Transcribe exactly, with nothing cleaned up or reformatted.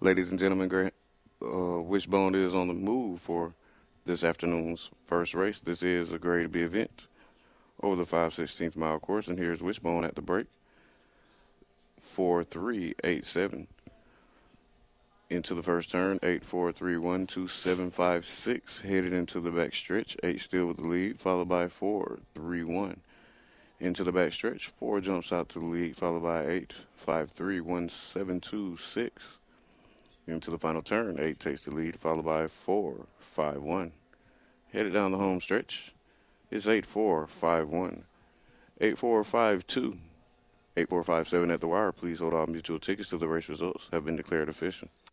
Ladies and gentlemen, Grant, uh, Wishbone is on the move for this afternoon's first race. This is a grade B event over the five sixteenth mile course, and here's Wishbone at the break. four three eight seven. Into the first turn, eight four three one two seven five six. Headed into the back stretch, eight still with the lead, followed by four three one. Into the back stretch, four jumps out to the lead, followed by eight five three one seven two six. Into the final turn, eight takes the lead, followed by four five one. Headed down the home stretch, it's eight four five one, eight four five two, eight four five seven at the wire. Please hold all mutual tickets till the race results have been declared official.